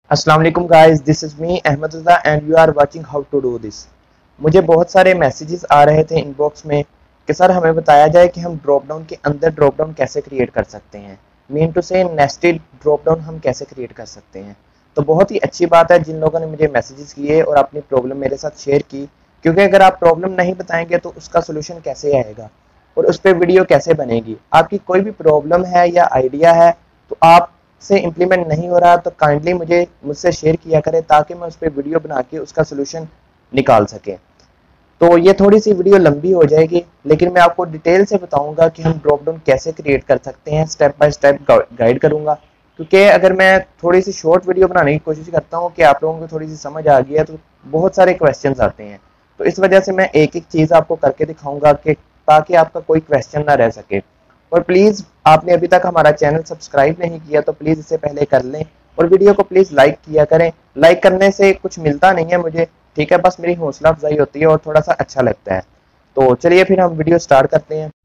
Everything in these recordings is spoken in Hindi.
अस्सलाम वालेकुम guys, this is me Ahmed Raza and you are watching how to do this. मुझे बहुत सारे मैसेजेस आ रहे थे इनबॉक्स में कि सर हमें बताया जाए कि हम ड्रॉप डाउन के अंदर ड्रॉप डाउन कैसे क्रिएट कर सकते हैं। Mean to say nested drop down हम कैसे क्रिएट कर सकते हैं। तो बहुत ही अच्छी बात है जिन लोगों ने मुझे मैसेजेस किए और अपनी प्रॉब्लम मेरे साथ शेयर की, क्योंकि अगर आप प्रॉब्लम नहीं बताएंगे तो उसका सोल्यूशन कैसे आएगा और उस पर वीडियो कैसे बनेगी। आपकी कोई भी प्रॉब्लम है या आइडिया है तो आप से इम्प्लीमेंट नहीं हो रहा तो काइंडली मुझसे शेयर किया करें ताकि मैं उस पर वीडियो बना के उसका सोल्यूशन निकाल सकें। तो ये थोड़ी सी वीडियो लंबी हो जाएगी, लेकिन मैं आपको डिटेल से बताऊंगा कि हम ड्रॉप डाउन कैसे क्रिएट कर सकते हैं। स्टेप बाय स्टेप गाइड करूंगा, क्योंकि अगर मैं थोड़ी सी शॉर्ट वीडियो बनाने की कोशिश करता हूँ कि आप लोगों को थोड़ी सी समझ आ गई है तो बहुत सारे क्वेश्चन आते हैं। तो इस वजह से मैं एक एक चीज़ आपको करके दिखाऊंगा कि ताकि आपका कोई क्वेश्चन ना रह सके। और प्लीज़ आपने अभी तक हमारा चैनल सब्सक्राइब नहीं किया तो प्लीज़ इसे पहले कर लें और वीडियो को प्लीज़ लाइक किया करें। लाइक करने से कुछ मिलता नहीं है मुझे, ठीक है, बस मेरी हौसला अफजाई होती है और थोड़ा सा अच्छा लगता है। तो चलिए फिर हम वीडियो स्टार्ट करते हैं।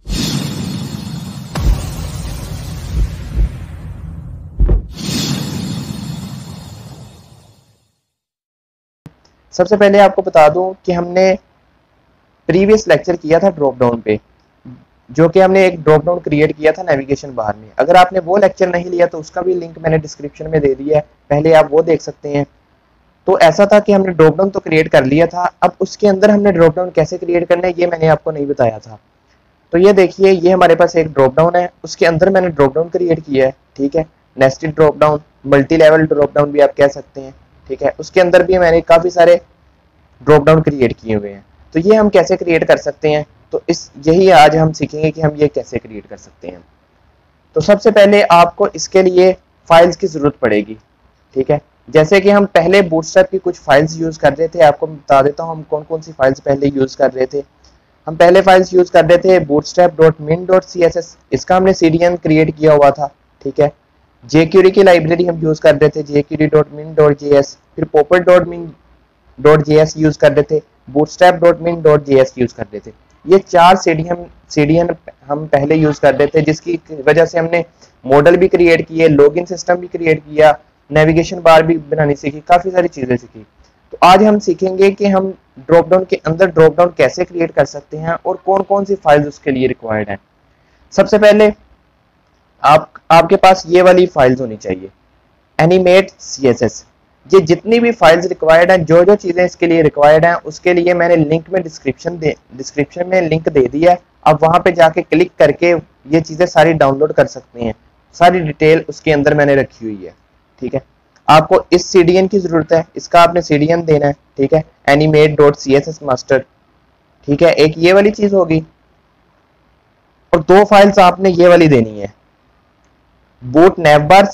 सबसे पहले आपको बता दूं कि हमने प्रीवियस लेक्चर किया था ड्रॉप डाउन पे, जो कि हमने एक ड्रॉप डाउन क्रिएट किया था नेविगेशन बार में। अगर आपने वो लेक्चर नहीं लिया तो उसका भी लिंक मैंने डिस्क्रिप्शन में दे दिया है, पहले आप वो देख सकते हैं। तो ऐसा था कि हमने ड्रॉप डाउन तो क्रिएट कर लिया था, अब उसके अंदर हमने ड्रॉप डाउन कैसे क्रिएट करना है ये मैंने आपको नहीं बताया था। तो ये देखिए, ये हमारे पास एक ड्रॉप डाउन है, उसके अंदर मैंने ड्रॉप डाउन क्रिएट किया है, ठीक है। Nested drop down, multi level drop down भी आप कह सकते हैं, ठीक है। उसके अंदर भी मैंने काफ़ी सारे ड्रॉप डाउन क्रिएट किए हुए हैं। तो ये हम कैसे क्रिएट कर सकते हैं, तो इस यही आज हम सीखेंगे कि हम ये कैसे क्रिएट कर सकते हैं। तो सबसे पहले आपको इसके लिए फाइल्स की ज़रूरत पड़ेगी, ठीक है। जैसे कि हम पहले बूटस्ट्रैप की कुछ फाइल्स यूज़ कर रहे थे, आपको बता देता हूँ हम कौन कौन सी फाइल्स पहले यूज़ कर रहे थे। हम पहले फाइल्स यूज़ कर रहे थे bootstrap.min.css, इसका हमने CDN क्रिएट किया हुआ था, ठीक है। jQuery की लाइब्रेरी हम यूज़ कर रहे थे jQuery.min.js, फिर popper.min.js यूज़ कर रहे थे, bootstrap.min.js यूज़ कर रहे थे। ये चार सीडीएन हम पहले यूज़ कर रहे थे, जिसकी वजह से हमने मॉडल भी क्रिएट किए, लॉगिन सिस्टम भी क्रिएट किया, नेविगेशन बार भी बनानी सीखी, काफ़ी सारी चीज़ें सीखी। तो आज हम सीखेंगे कि हम ड्रॉप डाउन के अंदर ड्रॉप डाउन कैसे क्रिएट कर सकते हैं और कौन कौन सी फाइल्स उसके लिए रिक्वायर्ड है। सबसे पहले आपके पास ये वाली फाइल्स होनी चाहिए, एनिमेट CSS। ये जितनी भी फाइल्स रिक्वायर्ड हैं, जो जो चीज़ें इसके लिए रिक्वायर्ड हैं, उसके लिए मैंने लिंक में डिस्क्रिप्शन में लिंक दे दिया है। आप वहाँ पे जाके क्लिक करके ये चीज़ें सारी डाउनलोड कर सकते हैं। सारी डिटेल उसके अंदर मैंने रखी हुई है, ठीक है। आपको इस CDN की ज़रूरत है, इसका आपने CDN देना है, ठीक है, animate.css master, ठीक है। एक ये वाली चीज़ होगी और दो फाइल्स आपने ये वाली देनी है, boot navbar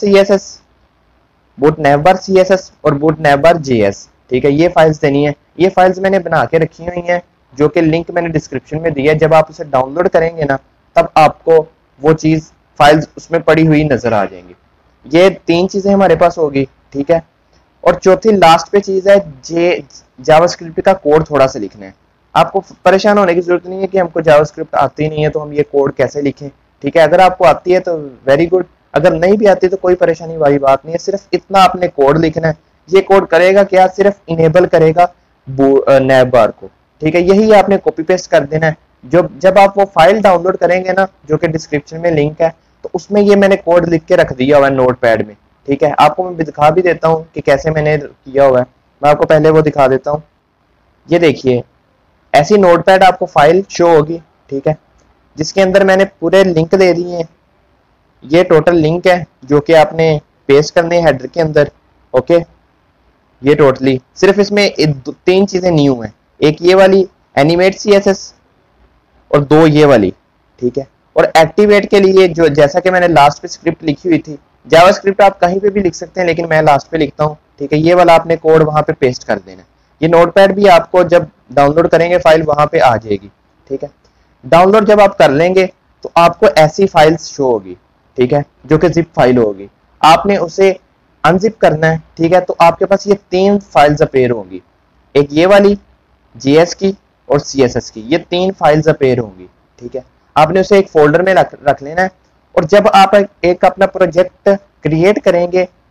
CSS और boot navbar JS, ठीक है। ये फाइल्स देनी है। ये फाइल्स मैंने बना के रखी हुई हैं, जो कि लिंक मैंने डिस्क्रिप्शन में दिया है। जब आप उसे डाउनलोड करेंगे ना, तब आपको वो चीज़ फाइल्स उसमें पड़ी हुई नजर आ जाएंगी। ये तीन चीज़ें हमारे पास होगी, ठीक है। और चौथी लास्ट पे चीज़ है जावास्क्रिप्ट का कोड थोड़ा सा लिखना है। आपको परेशान होने की जरूरत नहीं है कि हमको जावास्क्रिप्ट आती नहीं है तो हम ये कोड कैसे लिखें, ठीक है। अगर आपको आती है तो वेरी गुड, अगर नहीं भी आती तो कोई परेशानी वाली बात नहीं है। सिर्फ इतना आपने कोड लिखना है। ये कोड करेगा क्या, सिर्फ इनेबल करेगा नैव बार को, ठीक है। यही आपने कॉपी पेस्ट कर देना है। जब आप वो फाइल डाउनलोड करेंगे ना, जो कि डिस्क्रिप्शन में लिंक है, तो उसमें ये मैंने कोड लिख के रख दिया हुआ है नोटपैड में, ठीक है। आपको मैं दिखा भी देता हूँ कि कैसे मैंने किया हुआ है। मैं आपको पहले वो दिखा देता हूँ। ये देखिए, ऐसी नोटपैड आपको फाइल शो होगी, ठीक है, जिसके अंदर मैंने पूरे लिंक दे दिए हैं। ये टोटल लिंक है जो कि आपने पेस्ट करने हैं हेडर के अंदर, ओके। ये टोटली सिर्फ इसमें तीन चीज़ें न्यू हैं, एक ये वाली एनिमेट CSS और दो ये वाली, ठीक है। और एक्टिवेट के लिए जो जैसा कि मैंने लास्ट पे स्क्रिप्ट लिखी हुई थी, जावास्क्रिप्ट आप कहीं पे भी लिख सकते हैं, लेकिन मैं लास्ट पे लिखता हूँ, ठीक है। ये वाला आपने कोड वहाँ पे पेस्ट कर देना है। ये नोटपैड भी आपको जब डाउनलोड करेंगे फाइल वहाँ पे आ जाएगी, ठीक है। डाउनलोड जब आप कर लेंगे तो आपको ऐसी फाइल्स शो होगी, ठीक है, जो कि जिप फाइल होगी। आपने उसे अनजिप करना है, ठीक है। तो आपके पास ये तीन फाइल्स अपेयर होंगी, एक ये वाली JS की और CSS की, ये तीन फाइल्स अपेयर होंगी, ठीक है। आपने उसे एक फोल्डर में रख लेना है। और जब आप एक अपना प्रोजेक्ट क्रिएट करेंगे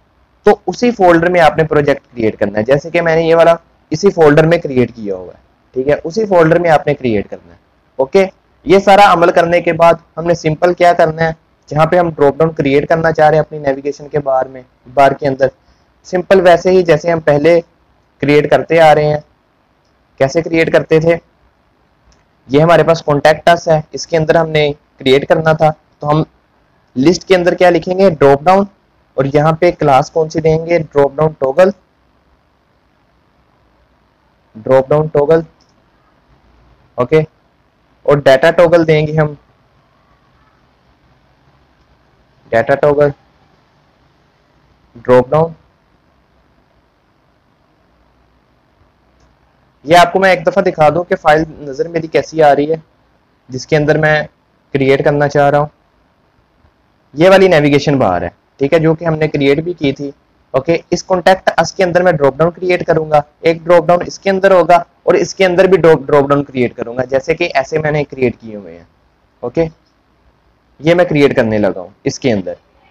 तो उसी फोल्डर में आपने प्रोजेक्ट क्रिएट करना है। जैसे कि मैंने ये वाला इसी फोल्डर में क्रिएट किया हुआ है, ठीक है, उसी फोल्डर में आपने क्रिएट करना है। ओके, ये सारा अमल करने के बाद हमने सिंपल क्या करना है, जहां पे हम ड्रॉप डाउन क्रिएट करना चाह रहे हैं अपनी नेविगेशन के बार के अंदर, सिंपल वैसे ही जैसे हम पहले क्रिएट करते आ रहे हैं। कैसे क्रिएट करते थे, ये हमारे पास कॉन्टैक्ट अस है, इसके अंदर हमने क्रिएट करना था, तो हम लिस्ट के अंदर क्या लिखेंगे, ड्रॉप डाउन, और यहाँ पे क्लास कौन सी देंगे, drop down toggle, drop down toggle. Okay, और डाटा टॉगल देंगे हम, डाटा टॉगल ड्रॉप डाउन। ये आपको मैं एक दफा दिखा दूं कि फाइल नजर मेरी कैसी आ रही है जिसके अंदर मैं क्रिएट करना चाह रहा हूं। ये वाली नेविगेशन बार है, ठीक है, जो कि हमने क्रिएट भी की थी। ओके, इस कॉन्टैक्ट अस के अंदर मैं ड्रॉप डाउन क्रिएट करूंगा, एक ड्रॉप डाउन इसके अंदर होगा और इसके अंदर भी ड्रॉप डाउन क्रिएट करूंगा, जैसे कि ऐसे मैंने क्रिएट किए हुए हैं। ओके, ये मैं क्रिएट करने लगा हूं इसके अंदर।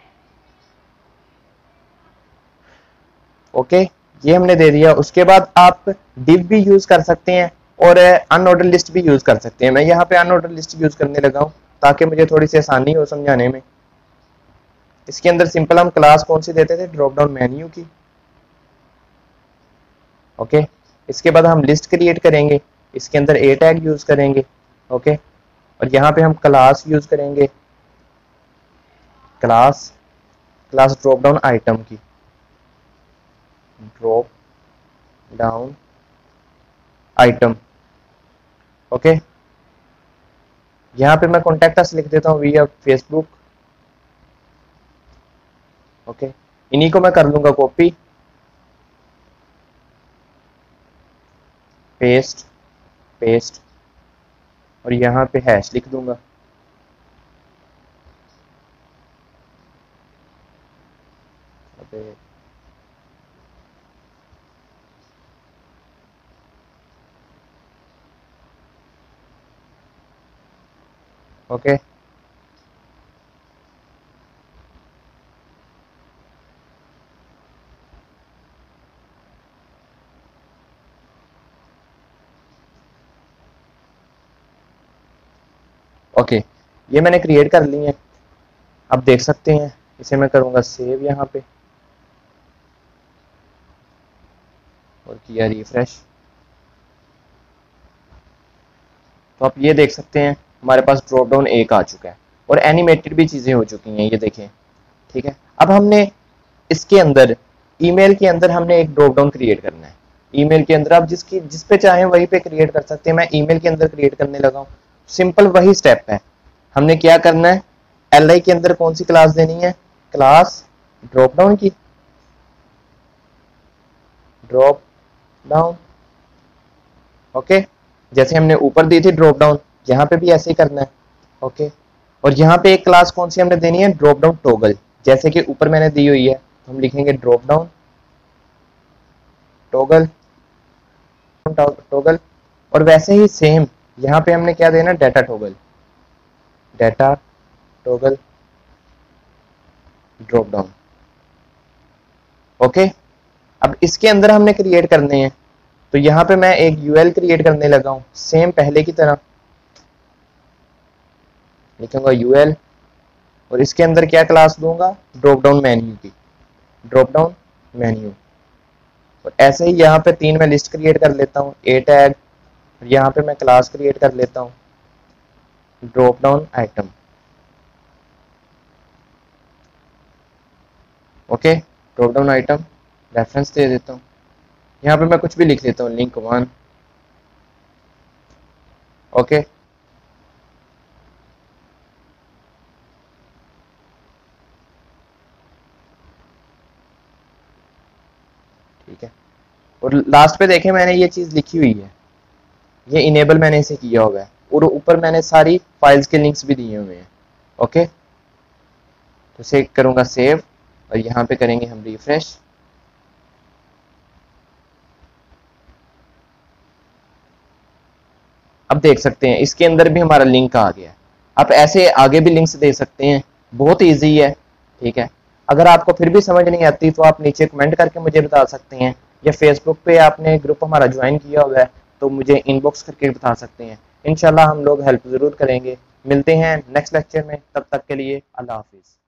ओके, ये हमने दे दिया। उसके बाद आप डिव भी यूज कर सकते हैं और अनऑर्डर लिस्ट भी यूज कर सकते हैं। मैं यहाँ पे अनऑर्डर लिस्ट यूज करने लगा हूँ ताकि मुझे थोड़ी सी आसानी हो समझाने में। इसके अंदर सिंपल हम क्लास कौन सी देते थे, ड्रॉप डाउन मेन्यू की। ओके, इसके बाद हम लिस्ट क्रिएट करेंगे, इसके अंदर ए टैग यूज करेंगे। ओके, और यहाँ पे हम क्लास यूज करेंगे, क्लास ड्रॉप डाउन आइटम की, ड्रॉप डाउन आइटम। ओके, यहाँ पे मैं कॉन्टैक्ट अस लिख देता हूँ विया फेसबुक। ओके, इन्हीं को मैं कर लूंगा कॉपी, पेस्ट और यहाँ पे हैश लिख दूंगा। ओके, ओके, ये मैंने क्रिएट कर ली है। अब देख सकते हैं, इसे मैं करूंगा सेव यहाँ पे और किया रिफ्रेश, तो आप ये देख सकते हैं हमारे पास ड्रॉप डाउन एक आ चुका है और एनिमेटेड भी चीजें हो चुकी हैं, ये देखें, ठीक है। अब हमने इसके अंदर ईमेल के अंदर हमने एक ड्रॉप डाउन क्रिएट करना है। ईमेल के अंदर आप जिस पे चाहें वहीं पे क्रिएट कर सकते हैं। मैं ईमेल के अंदर क्रिएट करने लगा हूँ। सिंपल वही स्टेप है। हमने क्या करना है, एल के अंदर कौन सी क्लास देनी है, क्लास ड्रॉप डाउन की, ड्रॉप डाउन। ओके, जैसे हमने ऊपर दी थी ड्रॉप डाउन, यहाँ पे भी ऐसे ही करना है। ओके, और यहाँ पे एक क्लास कौन सी हमने देनी है, ड्रॉप डाउन टॉगल, जैसे कि ऊपर मैंने दी हुई है, तो हम लिखेंगे ड्रॉप डाउन टॉगल टॉगल। और वैसे ही सेम यहाँ पे हमने क्या देना, data toggle drop down. Okay, अब इसके अंदर हमने क्रिएट करने हैं, तो यहाँ पे मैं एक यूएल क्रिएट करने लगा हूँ, सेम पहले की तरह लिखूंगा यूएल, और इसके अंदर क्या क्लास दूंगा, ड्रॉप डाउन मेन्यू की, ड्रॉप डाउन मेन्यू। और ऐसे ही यहाँ पे 3 मैं लिस्ट क्रिएट कर लेता हूँ, ए टैग, यहाँ पे मैं क्लास क्रिएट कर लेता हूँ, drop down item. Okay, drop down item, reference दे देता हूँ, यहाँ पे मैं कुछ भी लिख लेता हूँ, लिंक 1। ओके, ठीक है। और लास्ट पे देखें मैंने ये चीज लिखी हुई है, ये इनेबल मैंने इसे किया हुआ है, और ऊपर मैंने सारी फाइल्स के लिंक्स भी दिए हुए हैं। ओके, तो इसे करूंगा सेव और यहाँ पे करेंगे हम रिफ्रेश। अब देख सकते हैं इसके अंदर भी हमारा लिंक आ गया। आप ऐसे आगे भी लिंक्स दे सकते हैं, बहुत इजी है, ठीक है। अगर आपको फिर भी समझ नहीं आती तो आप नीचे कमेंट करके मुझे बता सकते हैं, या फेसबुक पे आपने ग्रुप हमारा ज्वाइन किया हुआ है तो मुझे इनबॉक्स करके बता सकते हैं। इंशाल्लाह हम लोग हेल्प ज़रूर करेंगे। मिलते हैं नेक्स्ट लेक्चर में, तब तक के लिए अल्लाह हाफिज़।